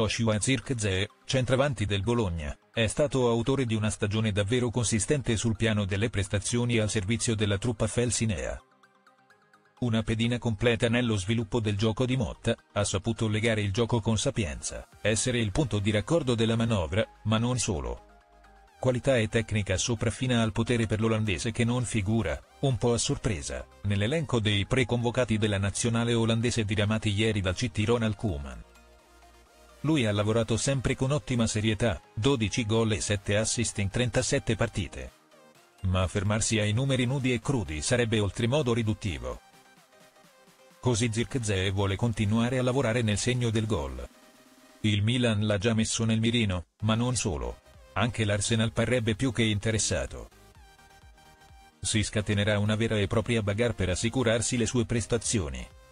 Joshua Zirkzee, centravanti del Bologna, è stato autore di una stagione davvero consistente sul piano delle prestazioni al servizio della truppa felsinea. Una pedina completa nello sviluppo del gioco di Motta, ha saputo legare il gioco con sapienza, essere il punto di raccordo della manovra, ma non solo. Qualità e tecnica sopraffina al potere per l'olandese che non figura, un po' a sorpresa, nell'elenco dei preconvocati della nazionale olandese diramati ieri dal CT Ronald Koeman. Lui ha lavorato sempre con ottima serietà, 12 gol e 7 assist in 37 partite. Ma fermarsi ai numeri nudi e crudi sarebbe oltremodo riduttivo. Così Zirkzee vuole continuare a lavorare nel segno del gol. Il Milan l'ha già messo nel mirino, ma non solo. Anche l'Arsenal parrebbe più che interessato. Si scatenerà una vera e propria bagarre per assicurarsi le sue prestazioni.